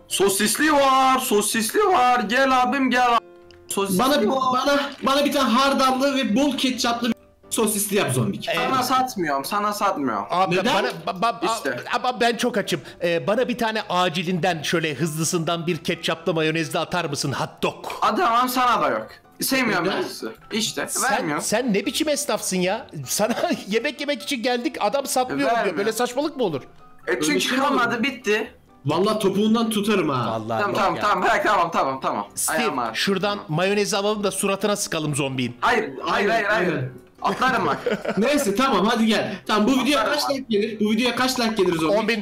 Sosisli var, sosisli var. Gel abim gel. Sosisli Bana bir tane hardallı ve bol ketçaplı bir sosisli yap zombik. Sana satmıyorum, sana satmıyorum. Abi, Neden? İşte. Ama ben çok açım. Bana bir tane acilinden şöyle hızlısından bir ketçaplı mayonezli atar mısın hot dog? Adamım sana da yok. Sevmiyorum ben sizi. İşte vermiyorum. Sen ne biçim esnafsın ya? Sana yemek için geldik, adam satmıyor diyor. Böyle saçmalık mı olur? Çünkü kalmadı, bitti. Vallahi topuğundan tutarım ha. Vallahi Tamam bırak, tamam. Steve, şuradan mayonezi alalım da suratına sıkalım zombiyin. Hayır. Atlarım bak. Neyse tamam hadi gel. Tamam bu videoya kaç like gelir? Bu videoya kaç like gelir zombik? 10.000.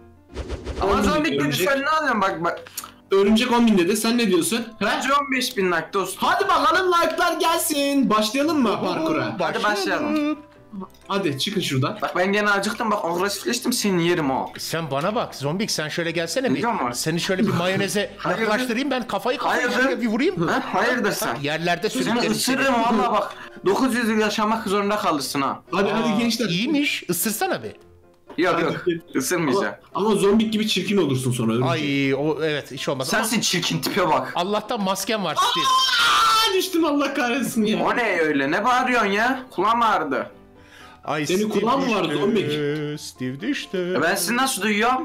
Ama zombik dedi, sen ne alıyorsun bak. Örümcek 10.000 dedi. Sen ne diyorsun? Bence 15.000 like dostum. Hadi bakalım like'lar gelsin. Başlayalım mı parkura? Hadi başlayalım. Hadi çıkın şuradan. Bak ben gene acıktım, bak agresifleştim, senin yerim o. Sen bana bak zombik, sen şöyle gelsene bir. Biliyor musun? Seni şöyle bir mayoneze yaklaştırayım, ben kafayı şöyle bir vurayım. Hayırdır sen? Yerlerde Seni sürüklerim. ısırırım valla bak. 900 yıl yaşamak zorunda kalırsın ha. Hadi gençler. İyiymiş, ısırsana bir. Yok ısırmayacağım. Ama zombik gibi çirkin olursun sonra örümcek. Ay o evet, hiç olmaz. Sensin çirkin, tipe bak. Allah'tan masken var Steve. Düştüm Allah kahretsin ya. O ne öyle, ne bağırıyorsun ya? Kulağım ağrıdı. Ay, senin kulağın mı vardı zombik? Steve düştü. Ben sizi nasıl duyuyorum?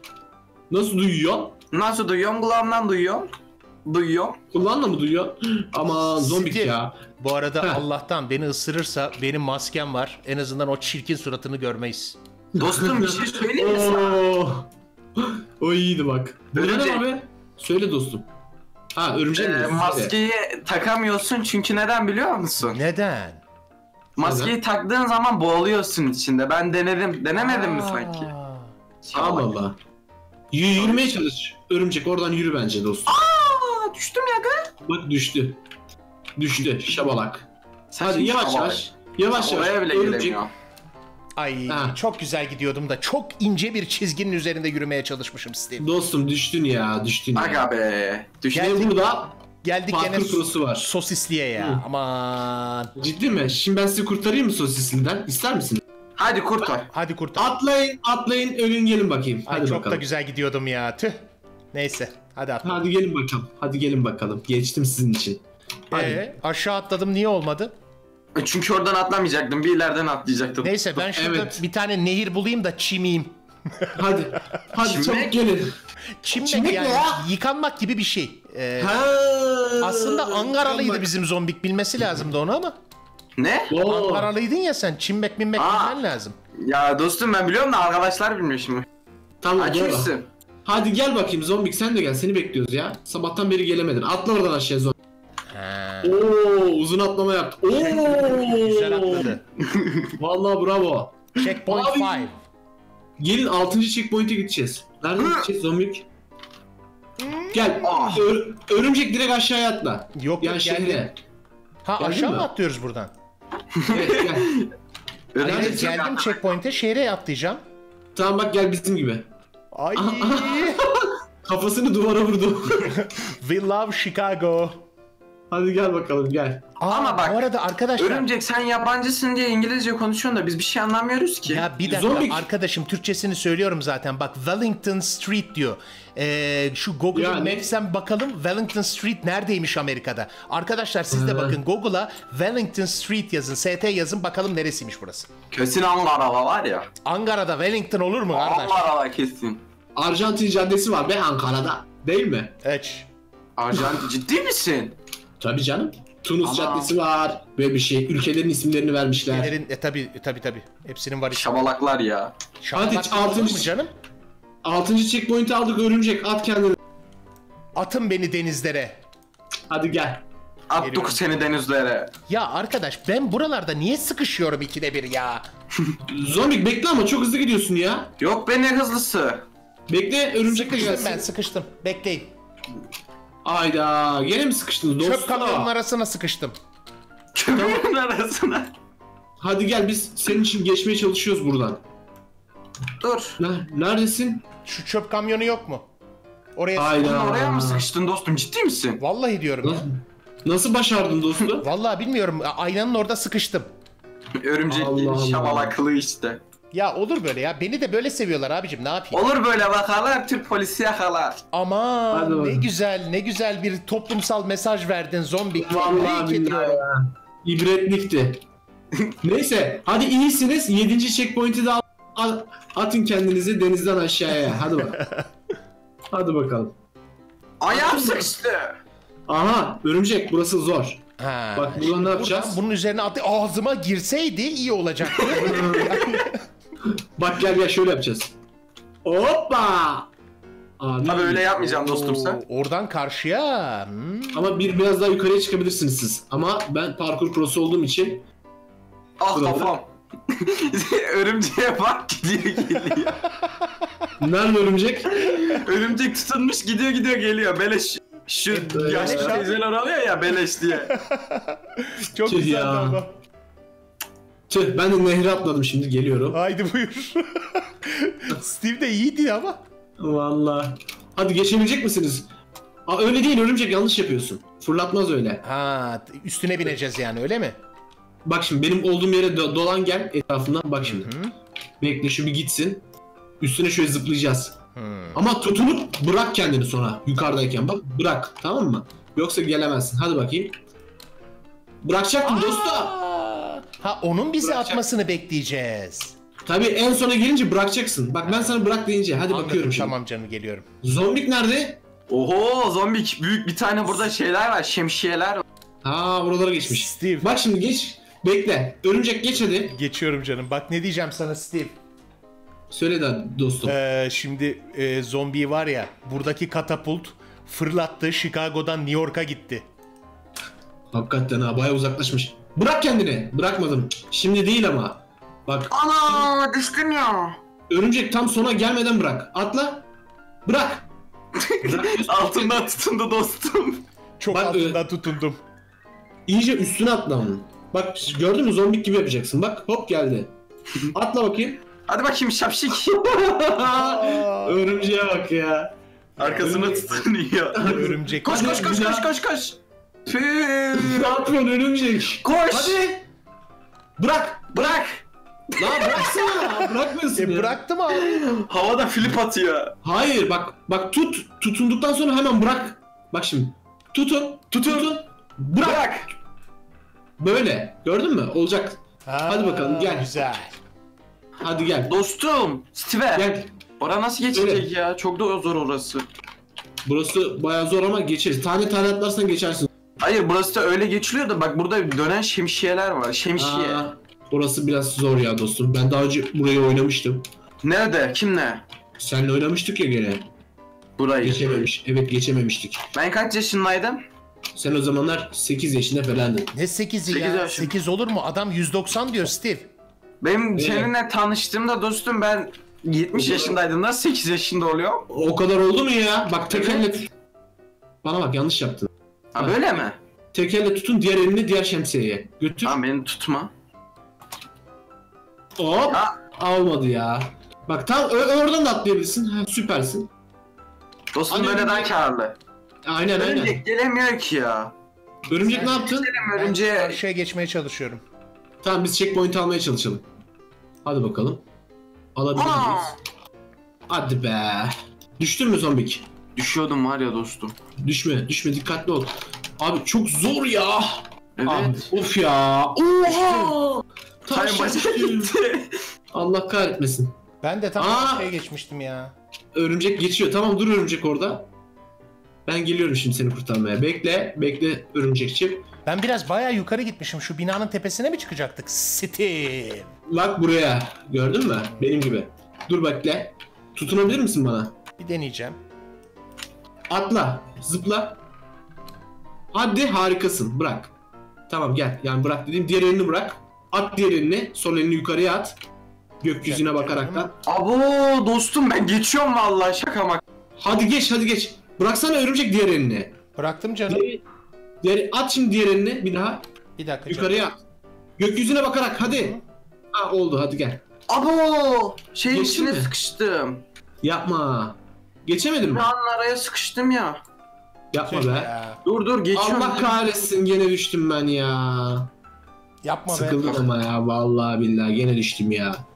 Nasıl duyuyor? Nasıl duyuyorum? Kulağımdan duyuyorum. Kulağınla mı duyuyor? Aman zombik Steve, ya. Bu arada Allah'tan beni ısırırsa benim maskem var. En azından o çirkin suratını görmeyiz. Dostum bir şey söyleyeyim mi sana? O iyiydi bak. Örümcek. Ne abi? Söyle dostum. Ha örümcek mi? Maskeyi takamıyorsun çünkü neden biliyor musun? Neden? Maskeyi taktığın zaman boğuluyorsun içinde. Ben denedim. Denemedim mi sanki? Allah Allah. Yürümeye çalış. Örümcek oradan yürü bence dostum. Düştüm ya gı. Bak düştü. Düştü şabalak. Sen Hadi şimdi yavaş şabalak. yavaş. Yavaş yavaş. Oraya bile Örümcek. giremiyor. Ay çok güzel gidiyordum da çok ince bir çizginin üzerinde yürümeye çalışmışım Steve. Dostum düştün ya. Aga be. Düştüm. Ve burada Geldik gene parkur prosu var. sosisliye ya. Aman. Ciddi mi? Şimdi ben sizi kurtarayım mı sosisliden? İster misiniz? Hadi kurtar. Hadi kurtar. Atlayın ölün gelin bakayım. Ay, Hadi çok bakalım. da güzel gidiyordum ya. Tüh. Neyse. Hadi atla. Hadi gelin bakalım. Geçtim sizin için. Hadi. Aşağı atladım, niye olmadı? Çünkü oradan atlamayacaktım. Bir ileriden atlayacaktım. Neyse ben şurada bir tane nehir bulayım da çimeyim. Hadi çabuk gelin. Çimmek yani ne ya? yıkanmak gibi bir şey. Aslında Angaralıydı yıkanmak. bizim zombik, bilmesi lazımdı onu ama. Ne? Angaralıydın ya sen, çimmek bilmen lazım. Ya dostum ben biliyorum da arkadaşlar bilmiyor şimdi. Tamam Açmışsın. Hadi gel bakayım zombik, sen de gel, seni bekliyoruz ya. Sabahtan beri gelemedin. Atla oradan aşağı zombik. Uzun atlama yaptı. Güzel atladı. Vallahi bravo. Checkpoint Abi. 5. Gelin 6. checkpoint'e gideceğiz. Nerede gideceğiz zombik? Gel. Örümcek direkt aşağıya atla. Yok Yani geldi. şehre. Ha Geldin aşağı mi? mı atlıyoruz buradan? Evet gel. Evet, geldim checkpoint'e, şehre atlayacağım. Tamam bak gel bizim gibi. Ay. Kafasını duvara vurdu. We love Chicago. Hadi gel bakalım gel. Ama bak, bu arada arkadaşlar. Örümcek sen yabancısın diye İngilizce konuşuyorsun da biz bir şey anlamıyoruz ki. Ya bir dakika Zombik. arkadaşım, Türkçesini söylüyorum zaten. Bak Wellington Street diyor. Şu Google Yani. Maps'ten bakalım Wellington Street neredeymiş Amerika'da. Arkadaşlar siz de bakın Google'a Wellington Street yazın, ST yazın, bakalım neresiymiş burası. Kesin Ankara'da var ya. Ankara'da Wellington olur mu kardeş? Ankara'da kesin. Arjantin caddesi var be Ankara'da. Değil mi? Evet. Arjantin ciddi misin? Tabii canım. Tunus Ana. caddesi var. Böyle bir şey. Ülkelerin isimlerini vermişler. Tabii. Hepsinin var işte. Şabalaklar ya. Şabalak Hadi, olur altıncı- mu canım? 6. checkpoint'i aldık örümcek. At kendini. Atın beni denizlere. Hadi gel. Attık seni denizlere. Ya arkadaş ben buralarda niye sıkışıyorum ikide bir ya? Zombik bekle ama çok hızlı gidiyorsun ya. Yok be, ne hızlısı. Bekle örümcek de Sıkıştım gelsin. ben, sıkıştım. Bekleyin. Ayda gene mi sıkıştınız dostum? Çöp kamyonun arasına sıkıştım. Kömürün arasına. Hadi gel biz senin için geçmeye çalışıyoruz buradan. Dur. Neredesin? Şu çöp kamyonu yok mu? Oraya Hayda. Sen oraya mı sıkıştın dostum, ciddi misin? Vallahi diyorum ya. Nasıl başardın dostum? Vallahi bilmiyorum. Aynanın orada sıkıştım. Örümcek Allah Allah. şabalaklı işte. Ya olur böyle ya. Beni de böyle seviyorlar abicim. Ne yapayım? Olur böyle bakarlar, Türk polisi yakalar. Hadi Aman ne bakalım. güzel, ne güzel bir toplumsal mesaj verdin zombi. Vallahi Tebrik billahi ediyorum. ya. İbretlikti. Neyse hadi iyisiniz. 7. checkpoint'i de atın kendinizi denizden aşağıya. Hadi bak. Hadi bakalım. Ayağım sıkıştı. Aha örümcek burası zor. Ha, Bak, buradan şimdi ne yapacağız? buradan bunun üzerine ağzıma girseydi iyi olacaktı. Bak gel şöyle yapacağız. Hoppa! Abi, Tabii öyle yapmayacağım dostum sen. Oradan karşıya. Ama biraz daha yukarıya çıkabilirsiniz siz. Ama ben parkur prosu olduğum için Ah Burada. kafam. Örümceğe bak gidiyor geliyor. nerede örümcek? Örümcek tutunmuş gidiyor geliyor. Beleş. Şu yaşlı beleş. teyzeler alıyor ya beleş diye. Çok Tüh güzeldi ya. ama. Tüh ben de nehre atladım şimdi geliyorum. Haydi buyur. Steve de iyiydi ama. Vallahi. Hadi geçebilecek misiniz? Aa, öyle değil örümcek yanlış yapıyorsun. Fırlatmaz öyle. Ha, üstüne bineceğiz yani öyle mi? Bak şimdi benim olduğum yere dolan gel etrafından bak şimdi. Bekle şu bir gitsin. Üstüne şöyle zıplayacağız. Ama tutunup bırak kendini sonra yukarıdayken bak bırak tamam mı? Yoksa gelemezsin. Hadi bakayım. Bırakacaktım dostum. Ha onun bizi Bırakacak. atmasını bekleyeceğiz. Tabii en sona gelince bırakacaksın. Bak ben sana bırak deyince hadi Anladım, bakıyorum şimdi. tamam canım geliyorum. Zombik nerede? Oho zombi büyük bir tane burada şeyler var. Şemsiyeler var. Ha buralara geçmiş. Steve. Bak şimdi geç. Bekle. Örümcek geç hadi. Geçiyorum canım. Bak ne diyeceğim sana Steve. Söyle de dostum. Şimdi zombi var ya buradaki katapult fırlattı Chicago'dan New York'a gitti. Hakikaten ha bayağı uzaklaşmış. Bırak kendini. Bırakmadım. Şimdi değil ama. Bak Ana düştüm ya. örümcek tam sona gelmeden bırak. Atla. Bırak. Bırak. Altından tutundu dostum. Çok Bak, altından tutundum. İyice üstüne atla onun. Bak gördün mü zombik gibi yapacaksın. Bak hop geldi. Atla bakayım. Hadi bakayım şapşik. Örümceğe bak ya. Arkasına tutunuyor. Örümcek. Koş koş koş koş koş koş. Tüh. Ne yapıyorsun örümcek? Koş. Hadi. Bırak. Bırak. Lan bıraksana. Bırakmıyorsun ya. Bıraktım abi. Havada flip atıyor. Hayır bak tut. Tutunduktan sonra hemen bırak. Bak şimdi. Tutun. Bırak. Bırak. Böyle. Gördün mü? Olacak. Hadi bakalım, gel. Güzel. Hadi gel. Dostum. Steve. Gel. Oraya nasıl geçecek ya? Çok da zor orası. Burası bayağı zor ama geçeriz. Tane atlarsan geçersin. Hayır burası da öyle geçiliyor da bak burada dönen şemsiyeler var. Şemsiye. Aa, burası biraz zor ya dostum. Ben daha önce burayı oynamıştım. Nerede? Kimle? Seninle oynamıştık ya gene. Burayı. Geçememiş. Evet geçememiştik. Ben kaç yaşındaydım? Sen o zamanlar 8 yaşında falandın. Ne 8'i Sekiz ya? yaşım. 8 olur mu? Adam 190 diyor Steve. Benim Evet. seninle tanıştığımda dostum ben 70 yaşındaydım. Nasıl 8 yaşında oluyor? O kadar oldu mu ya? Bak tek Evet. elle... Bana bak yanlış yaptın. Ha böyle mi? Tek elle tutun diğer elini diğer şemsiyeye. Götür. Tamam beni tutma. Hop. Ya. Olmadı ya. Bak tam oradan da atlayabilirsin. Ha, süpersin. Dostum Hadi böyle daha örümcek. karlı. Aynen. Örümcek gelemiyor ki ya. Örümcek ne yaptın? Ben Örümceğe... karşıya geçmeye çalışıyorum. Tamam biz checkpoint almaya çalışalım. Hadi bakalım. Alabilir Aa! miyiz? Hadi be. Düştün mü zombik? Düşüyordum var ya dostum. Düşme dikkatli ol. Abi çok zor ya. Evet. Abi, of ya. Oha. Hayır Taş başa düştüm. gitti. Allah kahretmesin. Ben de tam Aa! karşıya geçmiştim ya. Örümcek geçiyor. Tamam dur örümcek orada. Ben geliyorum şimdi seni kurtarmaya. Bekle örümcekçim. Ben biraz bayağı yukarı gitmişim. Şu binanın tepesine mi çıkacaktık? Steve. Bak buraya. Gördün mü? Benim gibi. Dur bekle. Tutunabilir misin bana? Bir deneyeceğim. Atla. Zıpla. Hadi harikasın. Bırak. Tamam gel. Yani bırak dediğim diğer elini bırak. At diğer elini. Sol elini yukarıya at. Gökyüzüne bakaraktan. Abo dostum ben geçiyorum vallahi şaka mak. Hadi geç. Bıraksana örümcek diğer elini. Bıraktım canım. At şimdi diğer elini bir daha. Bir dakika canım. Yukarıya at. Gökyüzüne bakarak hadi. Ha oldu hadi gel. Abo şeyin Geçtin içine mi? sıkıştım. Yapma. Geçemedin mi? Dünyanın araya sıkıştım ya. Yapma Tüh be. ya. Dur geçiyorum. Allah kahretsin gene düştüm ben ya. Yapma be. Sıkıldım ama ya vallahi billahi gene düştüm ya.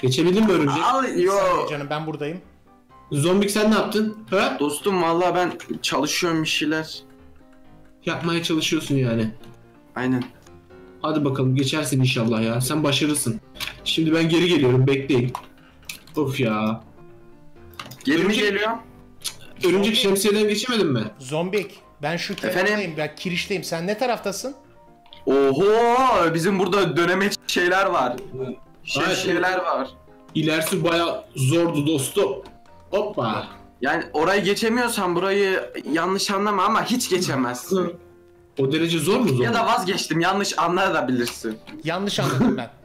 Geçebildin mi örümcek? Al Saniye yo. canım ben buradayım. Zombik sen ne yaptın? Ha? Dostum vallahi ben çalışıyorum bir şeyler. Yapmaya çalışıyorsun yani. Aynen. Hadi bakalım geçersin inşallah ya. Sen başarırsın. Şimdi ben geri geliyorum, bekleyin. Of ya. Geri mi Örümcek- geliyor? Örümcek şemsiyeden geçemedin mi? Zombik. Ben şu Efendim? kenardayım. Ben kirişteyim. Sen ne taraftasın? Oho, bizim burada dönemeç şeyler var. Evet. Şeyler var. İlerisi baya zordu dostum. Hoppa. Yani orayı geçemiyorsan burayı yanlış anlama ama hiç geçemezsin. O derece zor mu zor? Ya da vazgeçtim, yanlış anlayabilirsin. Yanlış anladım ben.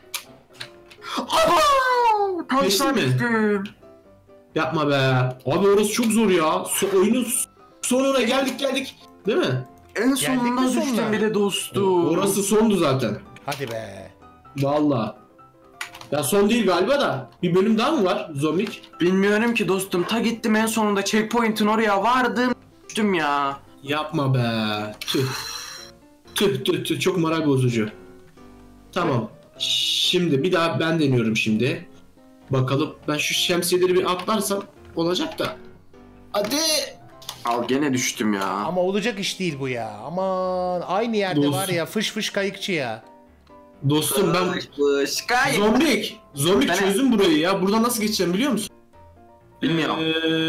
Aa, Geçtin mi? düştüm. Yapma be. Abi orası çok zor ya. Oyunun sonuna geldik. Değil mi? En Geldik mi sonunda sonuna? düştüm bile dostum. Orası sondu zaten. Hadi be. Vallahi. Ya son değil galiba da. Bir bölüm daha mı var Zombik? Bilmiyorum ki dostum. Ta gittim en sonunda checkpoint'in oraya vardım. Düştüm ya. Yapma be. Tüh. Tüh. Çok moral bozucu. Tamam. Şimdi bir daha ben deniyorum şimdi. Bakalım ben şu şemsiyeleri bir atlarsam olacak da. Hadi. Al gene düştüm ya. Ama olacak iş değil bu ya. Aman aynı yerde Dostum. var ya fış fış kayıkçı ya. Dostum ben... Zombik. Zombik Ben- çözdüm burayı ya. Buradan nasıl geçeceğim biliyor musun? Bilmiyorum.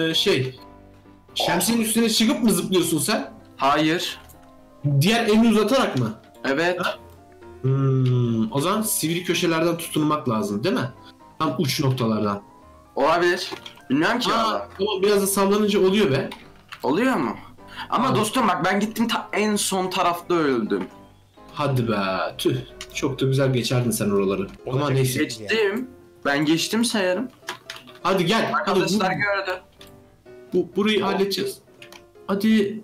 Şemsiyenin üstüne çıkıp mı zıplıyorsun sen? Hayır. Diğer elini uzatarak mı? Evet. O zaman sivri köşelerden tutunmak lazım değil mi? Tam uç noktalardan. Olabilir. Bilmiyorum ki Aa, valla. ama biraz da sallanınca oluyor be. Oluyor mu? Ama Aa. dostum bak ben gittim en son tarafta öldüm. Hadi be. Tüh. Çok da güzel geçerdin sen oraları. Ama Olacak neyse. şey. Geçtim. Ben geçtim sayarım. Hadi gel. Arkadaşlar gördü. Burayı halledeceğiz. Hadi.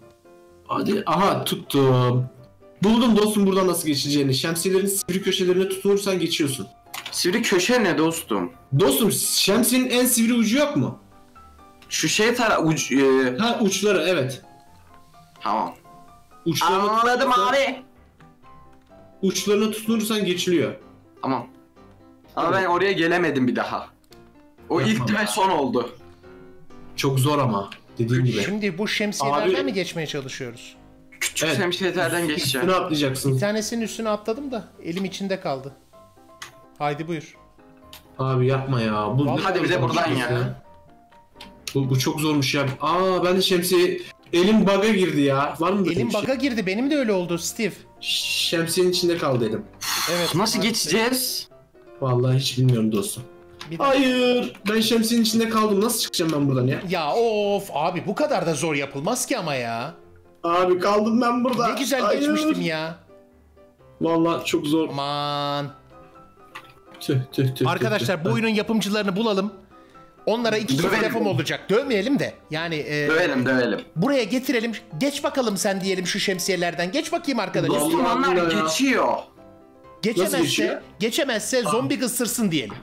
Aha tuttum. Buldum dostum buradan nasıl geçeceğini. Şemsiyelerin sivri köşelerine tutunursan geçiyorsun. Sivri köşe ne dostum? Dostum şemsiyenin en sivri ucu yok mu? Şu şey Ha uçları evet. Tamam. Uçlarına Anladım tutunursan- abi. Uçlarına tutunursan geçiliyor. Tamam. Ama ben oraya gelemedim bir daha. O Yapma ilk be. ve son oldu. Çok zor ama dediğin gibi. Şimdi bu şemsiyelerden Abi- mi geçmeye çalışıyoruz? Küçük Evet. şemsiyelerden geçeceğim. Üstüne atlayacaksın. Bir tanesinin üstüne atladım da elim içinde kaldı. Haydi buyur. Abi yapma ya. Hadi bize buradan ya. Bu çok zormuş ya. Ben de şemsiye... Elim bug'a girdi ya. Var mı böyle Elim bir şey? baga girdi. Benim de öyle oldu Steve. Şemsiyenin içinde kaldı elim. Evet. Nasıl maalesef. geçeceğiz? Vallahi hiç bilmiyorum dostum. Bir dakika. Hayır. Ben şemsiyenin içinde kaldım. Nasıl çıkacağım ben buradan ya? Ya of abi bu kadar da zor yapılmaz ki ama ya. Abi kaldım ben burada. Ne güzel Hayır. geçmiştim ya. Vallahi çok zor. Aman. Tüh. Arkadaşlar bu oyunun yapımcılarını bulalım. Onlara iki Dövelim. telefon olacak. Dövmeyelim de. Yani Dövelim. buraya getirelim. Geç bakalım sen diyelim şu şemsiyelerden. Geç bakayım arkadaş. Vallahi Dostum onlar billahi ya. geçiyor. Nasıl geçiyor? Geçemezse zombi ısırsın diyelim.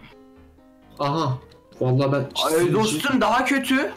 Aha. Vallahi ben... Ay dostum daha kötü.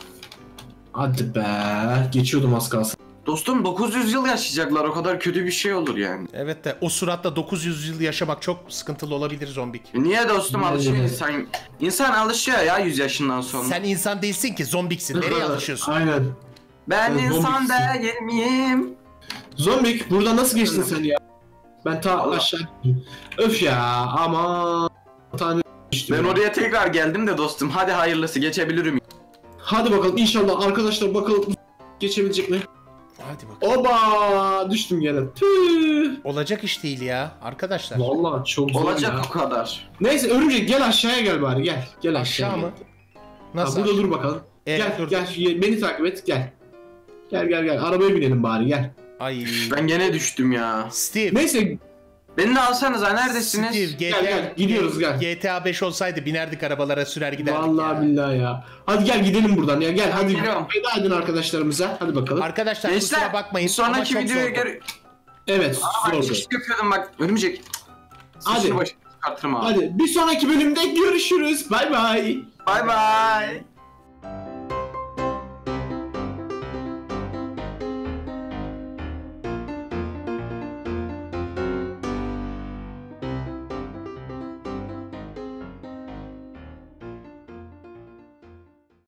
Hadi be. Geçiyordum az kalsın. Dostum 900 yıl yaşayacaklar, o kadar kötü bir şey olur yani. Evet de o suratla 900 yıl yaşamak çok sıkıntılı olabilir zombik. Niye dostum Bence alışıyor de. insan? İnsan alışıyor ya 100 yaşından sonra. Sen insan değilsin ki zombiksin. Nereye alışıyorsun? Aynen. Ben Evet, insan zombiksin. değil miyim? Zombik burada nasıl geçtin sen ya? Ben ta Allah. aşağı... Öf ya ama... Tane düştüm Ben ya. oraya tekrar geldim de dostum, hadi hayırlısı geçebilirim. Hadi bakalım inşallah arkadaşlar bakalım geçebilecek mi? Hadi bakalım. Oba düştüm gene. Tüh. Olacak iş değil ya arkadaşlar. Vallahi çok zor Olacak ya. o kadar. Neyse örümcek gel aşağıya gel bari gel. Gel Aşağı aşağıya. mı? Ha, Nasıl? burada dur bakalım. Gel dur. gel beni takip et gel. Gel arabaya binelim bari gel. Ay. Ben gene düştüm ya. Steve. Neyse Beni de alsanıza, neredesiniz? Steve gel, gidiyoruz, gel. GTA 5 olsaydı binerdik arabalara sürer giderdik vallahi ya. billahi ya. Hadi gel gidelim buradan ya gel hadi. Geliyorum. Veda edin arkadaşlarımıza hadi bakalım. Arkadaşlar Gençler, kusura bakmayın bir sonraki ama çok videoya zordu. göre... Evet Bak zordu. çıkış yapıyordum bak, örümcek. Hadi. Saçını başını çıkartırım abi. Hadi bir sonraki bölümde görüşürüz. Bay bay. Bay bay.